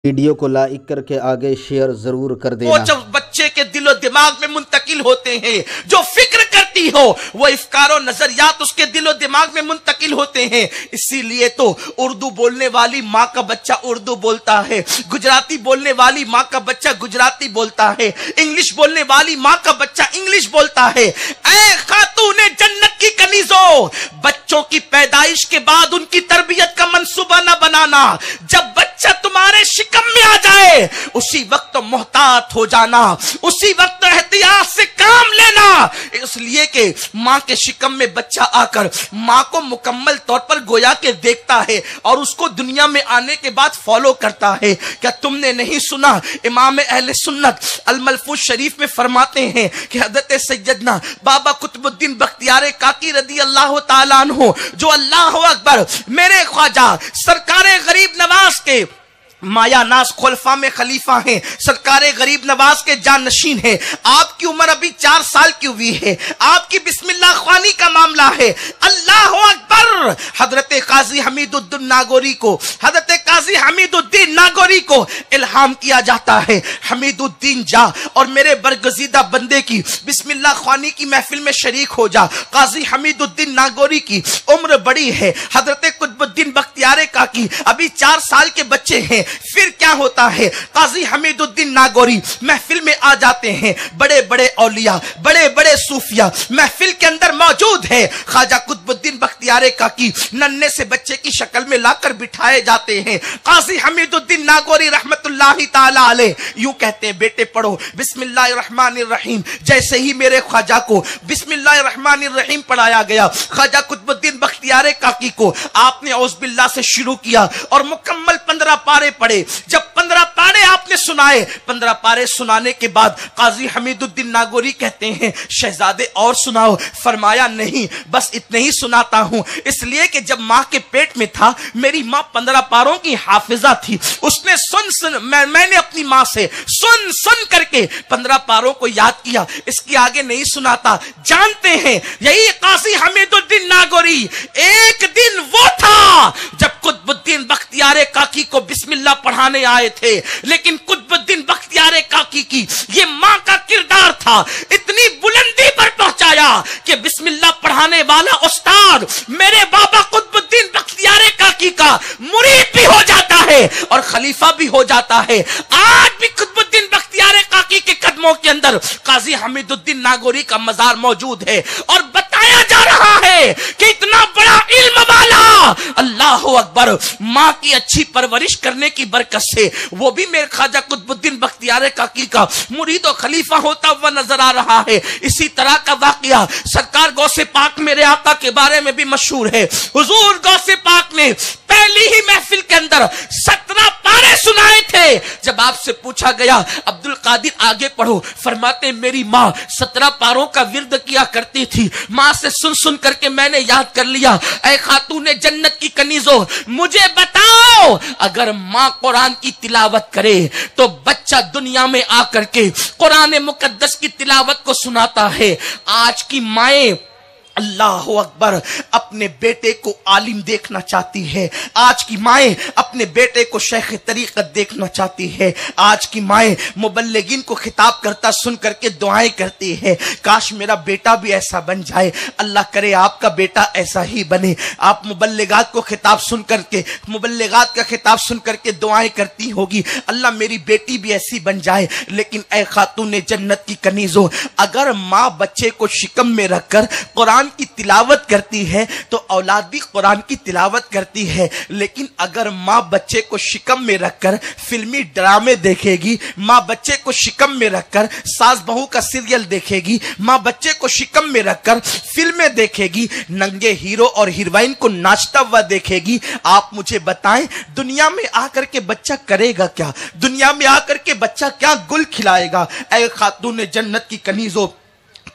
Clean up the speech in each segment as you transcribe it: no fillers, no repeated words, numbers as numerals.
Video को like करके आगे शेयर जरूर कर देना। वो जब बच्चे के दिलो दिमाग में मुंतकिल होते हैं, जो फिक्र करती हो वो इफ्कारो नजरियात उसके दिलो दिमाग में मुंतकिल होते हैं। इसीलिए तो उर्दू बोलने वाली माँ का बच्चा उर्दू बोलता है, गुजराती बोलने वाली माँ का बच्चा गुजराती बोलता है, इंग्लिश बोलने वाली माँ का बच्चा इंग्लिश बोलता है। ऐ खातूने जन्नत की कनीजों, बच्चों की पैदाइश के बाद उनकी तरबियत का मंसूबा न बनाना। जब बच्चा तुम्हारे शिकम में आ जाए उसी वक्त मोहतात हो जाना, उसी वक्त एहतियात से काम लेना। इसलिए कि माँ के शिकम में बच्चा आकर माँ को मुकम्मल तौर पर गोया के देखता है और उसको दुनिया में आने के बाद फॉलो करता है। क्या तुमने नहीं सुना इमाम अहले सुन्नत अल मलफूज शरीफ में फरमाते हैं कि हज़रत सैयदना बाबा कुतुबुद्दीन बख्तियार काकी रदी अल्लाह ताला अन्हु, जो अल्लाह अकबर मेरे ख्वाजा सरकारे गरीब नवाज के माया नाज खुलफा में खलीफा हैं, सरकारे गरीब नवाज के जानशीन हैं। आपकी उम्र अभी 4 साल की हुई है, आपकी बिस्मिल्लाह ख्वानी का मामला है। अल्लाह अकबर। हजरत काजी हमीदुद्दीन नागौरी को, हजरत काजी हमीदुद्दीन नागौरी को इल्हाम किया जाता है, हमीदुद्दीन जा और मेरे बरगजीदा बंदे की बिस्मिल्लाह ख्वानी की महफिल में शरीक हो जा। काजी हमीदुद्दीन नागौरी की उम्र बड़ी है, हजरत कुतुबुद्दीन बख्तियार काकी अभी 4 साल के बच्चे हैं। फिर क्या होता है, काजी हमीदुद्दीन नागौरी महफिल में आ जाते हैं। बड़े बड़े औलिया, बड़े बड़े सूफिया महफिल के अंदर मौजूद है। ख्वाजा कुतुबुद्दीन बख्तियार काकी नन्हे से बच्चे की शक्ल में लाकर बिठाए जाते हैं। काजी हमीदुद्दीन नागौरी रहमतुल्लाहि ताला अलैह यूं कहते हैं, बेटे पढ़ो बिस्मिल्लाहिर्रहमानिर्रहीम। जैसे ही मेरे ख्वाजा को बिस्मिल्लाहिर्रहमानिर्रहीम पढ़ाया गया, ख्वाजा कुतुबुद्दीन बख्तियार काकी को आपने औज़बिल्लाह से शुरू किया और मुकम्मल 15 पारे पढ़े। जब 15 पारे आपने सुनाए, 15 पारे सुनाने के बाद काजी हमीदुद्दीन नागौरी कहते हैं, शहजादे और सुनाओ। फरमाया नहीं, बस इतने ही सुनाता हूं। इसलिए कि जब मां के पेट में था मेरी मां 15 पारों की हाफिजा थी। उसने मैंने अपनी मां से सुन करके 15 पारों को याद किया। इसके आगे नहीं सुनाता। जानते हैं यही काजी हमीदुद्दीन नागौरी, एक दिन वो था जब कुतुबुद्दीन बख्तियार काकी को बिस्मिल्लाह पढ़ाने आए थे, लेकिन कुतुबुद्दीन बख्तियार काकी की ये मां का किरदार था, इतनी बुलंदी पर पहुंचाया कि बिस्मिल्लाह पढ़ाने वाला उस्ताद मेरे बाबा कुतुबुद्दीन बख्तियार काकी का मुरीद भी हो जाता है और खलीफा भी हो जाता है। आज भी कुतुबुद्दीन बख्तियार काकी के कदमों के अंदर काजी हमीदुद्दीन नागौरी का मजार मौजूद है और बताया जा रहा है कि इतना बड़ा इल्म वाला, अल्लाह अकबर, मां की अच्छी परवरिश करने की बरकत से वो भी मेरे ख्वाजा कुतुबुद्दीन बख्तियार काकी का मुरीद और खलीफा होता हुआ नजर आ रहा है। इसी तरह का वाकया सरकार गौसे पाक मेरे आका के बारे में भी मशहूर है। हुजूर गौसे पाक ने पहली ही महफिल के अंदर 17 पारे सुनाए थे। जब आपसे पूछा गया अब्दुल कादिर आगे पढ़ो, फरमाते मेरी माँ 17 पारों का विर्द किया करती थी, माँ से सुन करके मैंने याद कर लिया। ऐ खातूने जन्नत की कनीजों, मुझे बताओ, अगर माँ कुरान की तिलावत करे तो बच्चा दुनिया में आकर के कुरान मुकद्दस की तिलावत को सुनाता है। आज की माएं अल्लाह अकबर अपने बेटे को आलिम देखना चाहती है, आज की माएं अपने बेटे को शेख तरीक़त देखना चाहती है, आज की माएं मुबल्लिगीन को खिताब करता सुन करके दुआएं करती है, काश मेरा बेटा भी ऐसा बन जाए। अल्लाह करे आपका बेटा ऐसा ही बने। आप मुबल्लिगात को खिताब सुन करके, मुबल्लिगात का खिताब सुन करके दुआएं करती होगी, अल्लाह मेरी बेटी भी ऐसी बन जाए। लेकिन ऐ खातूने जन्नत की कनीजों, अगर माँ बच्चे को शिकम में रखकर कुरान की तिलावत करती है तो औलाद भी कुरान की तिलावत करती है। लेकिन अगर माँ बच्चे को शिकम में रखकर फिल्मी ड्रामे देखेगी, माँ बच्चे को शिकम में रखकर सास बहू का सीरियल देखेगी, माँ बच्चे को शिकम में रखकर फिल्में देखेगी, नंगे हीरो और हीरोइन को नाचता हुआ देखेगी, आप मुझे बताएं दुनिया में आकर के बच्चा करेगा क्या? दुनिया में आकर के बच्चा क्या गुल खिलाएगा? ऐ खातून जन्नत की कनीजों,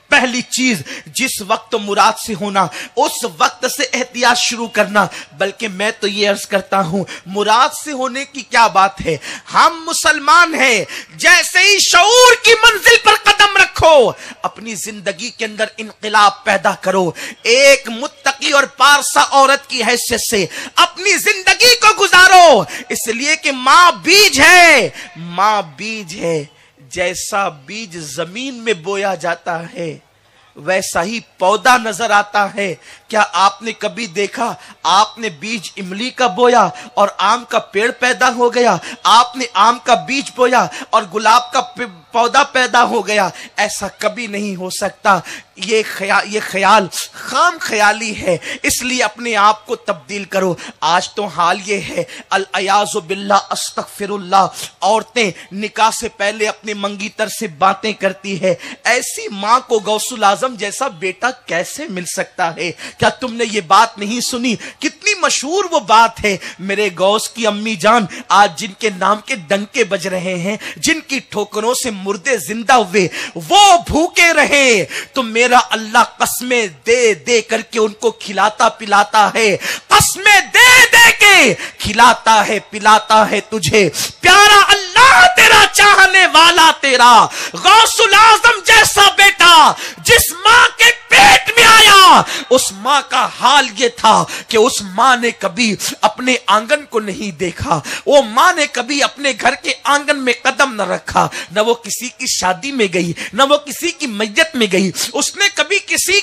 पहली चीज, जिस वक्त मुराद से होना उस वक्त से एहतियात शुरू करना। बल्कि मैं तो ये अर्ज करता हूं, मुराद से होने की क्या बात है, हम मुसलमान हैं, जैसे ही शऊर की मंजिल पर कदम रखो, अपनी जिंदगी के अंदर इनकलाब पैदा करो। एक मुत्तकी और पारसा औरत की हैसियत से अपनी जिंदगी को गुजारो, इसलिए कि मां बीज है, मां बीज है। जैसा बीज जमीन में बोया जाता है वैसा ही पौधा नजर आता है। क्या आपने कभी देखा, आपने बीज इमली का बोया और आम का पेड़ पैदा हो गया, आपने आम का बीज बोया और गुलाब का पौधा पैदा हो गया? ऐसा कभी नहीं हो सकता। ये ख्याल खाम ख्याली है, इसलिए अपने आप को तब्दील करो। आज तो हाल ये है, अल अयाज़ु बिल्लाह, अस्तगफिरुल्लाह, औरतें निकाह से पहले अपने मंगीतर से बातें करती है। ऐसी मां को गौसुल आजम जैसा बेटा कैसे मिल सकता है? क्या तुमने ये बात नहीं सुनी? कितनी मशहूर वो बात है, मेरे गौस की अम्मी जान आज जिनके नाम के डंके बज रहे हैं, जिनकी ठोकरों से मुर्दे जिंदा हुए, वो भूखे रहे तो मेरा अल्लाह कस्में दे दे करके उनको खिलाता पिलाता है, कस्में दे दे के खिलाता है पिलाता है तुझे। प्यारा अल्लाह तेरा, चाहने वाला तेरा, गौसुल आजम जैसा बेटा जिस मां के पेट में आया, उस मां का हाल ये था कि उस मां ने कभी अपने आंगन को नहीं देखा, वो मां ने कभी अपने घर के आंगन में कदम न रखा, न वो किसी की शादी में गई, न वो किसी की मैयत में गई, उसने कभी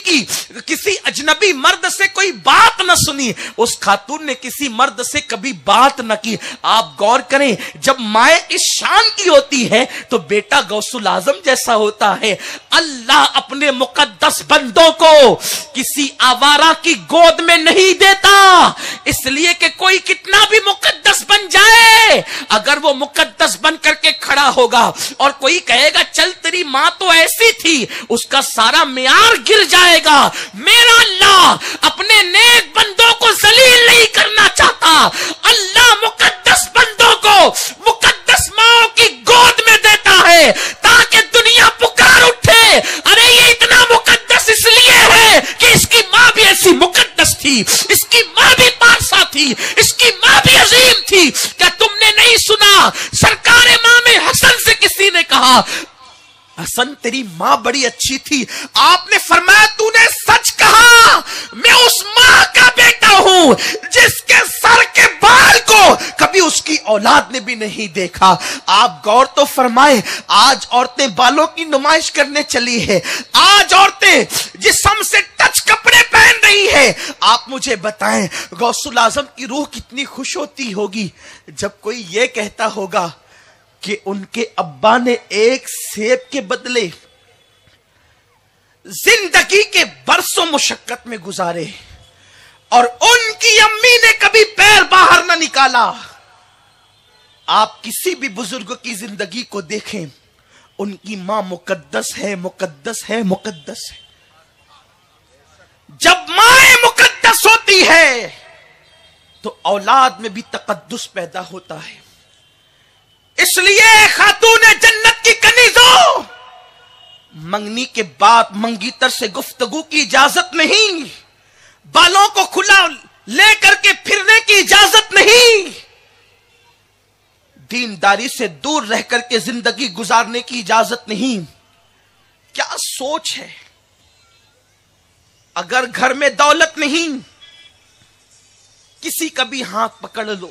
किसी अजनबी मर्द से कोई बात न सुनी, उस खातून ने किसी मर्द से कभी बात न की। आप गौर करें, जब माए इस शान की होती है तो बेटा गौसुल आजम जैसा होता है। अल्लाह अपने मुकद्दस बंदों को किसी आवारा की गोद में नहीं देता, इसलिए कि कोई कितना भी मुकद्दस बन जाए, अगर वो मुकद्दस बन करके खड़ा होगा और कोई कहेगा चल तेरी मां तो ऐसी थी, उसका सारा मियार गिर जाएगा। मेरा अल्लाह अपने नेक बंदों को जलील नहीं करना चाहता। अल्लाह मुकद्दस बंदों को मुकद्दस माओं की गोद में देता है ताकि दुनिया पुकार उठे, अरे ये इतना मुकद्दस इसलिए है कि इसकी मां भी ऐसी मुकद्दस थी, इसकी मां भी पारसा थी, इसकी मां भी अजीम थी। क्या तुमने नहीं सुना, सरकार इमाम हसन से किसी ने कहा, हसन तेरी मां बड़ी अच्छी थी, आपने फरमाया तूने सच कहा, मैं उस मां का बेटा हूं जिसके सर के बाल को कभी उसकी औलाद ने भी नहीं देखा। आप गौर तो फरमाएं, आज औरतें बालों की नुमाइश करने चली है, आज औरतें जिस्म से टच कपड़े पहन रही है। आप मुझे बताएं, गौसुल आजम की रूह कितनी खुश होती होगी जब कोई ये कहता होगा कि उनके अब्बा ने एक सेब के बदले जिंदगी के बरसों मुशक्कत में गुजारे और उनकी अम्मी ने कभी पैर बाहर ना निकाला। आप किसी भी बुजुर्ग की जिंदगी को देखें, उनकी मां मुकद्दस है, मुकद्दस है, मुकद्दस है। जब मां मुकद्दस होती है तो औलाद में भी तकद्दुस पैदा होता है। इसलिए खातूने जन्नत की कनीजों, मंगनी के बाद मंगीतर से गुफ्तगू की इजाजत नहीं, बालों को खुला लेकर के फिरने की इजाजत नहीं, दीनदारी से दूर रह करके जिंदगी गुजारने की इजाजत नहीं। क्या सोच है, अगर घर में दौलत नहीं, किसी का भी हाथ पकड़ लो,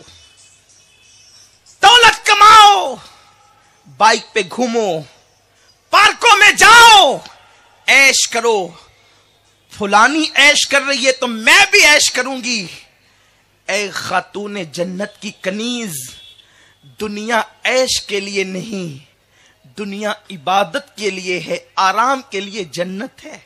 दौलत कमाओ, बाइक पे घूमो, पार्कों में जाओ, ऐश करो, फुलानी ऐश कर रही है तो मैं भी ऐश करूंगी। ऐ खातूने जन्नत की कनीज, दुनिया ऐश के लिए नहीं, दुनिया इबादत के लिए है, आराम के लिए जन्नत है।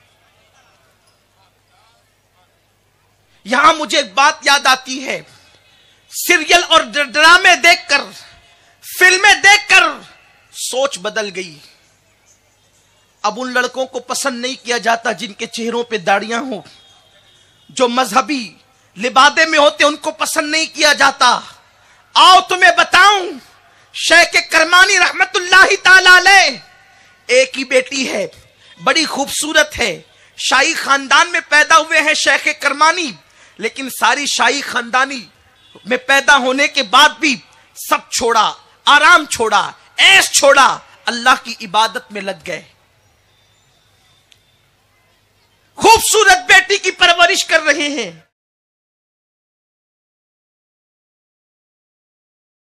यहां मुझे एक बात याद आती है, सीरियल और ड्रामे देखकर, फिल्में देखकर सोच बदल गई। अब उन लड़कों को पसंद नहीं किया जाता जिनके चेहरों पे दाढ़ियां हो, जो मजहबी लिबादे में होते उनको पसंद नहीं किया जाता। आओ तुम्हें बताऊं, शेख करमानी रहमतुल्लाहि ताला अलैह, एक ही बेटी है, بڑی خوبصورت ہے. شاہی خاندان میں پیدا ہوئے ہیں شیخ کرمانی, لیکن ساری شاہی خاندانی میں پیدا ہونے کے بعد بھی سب چھوڑا, آرام چھوڑا, عیش چھوڑا, اللہ کی عبادت میں لگ گئے. خوبصورت بیٹی کی پرورش کر رہے ہیں,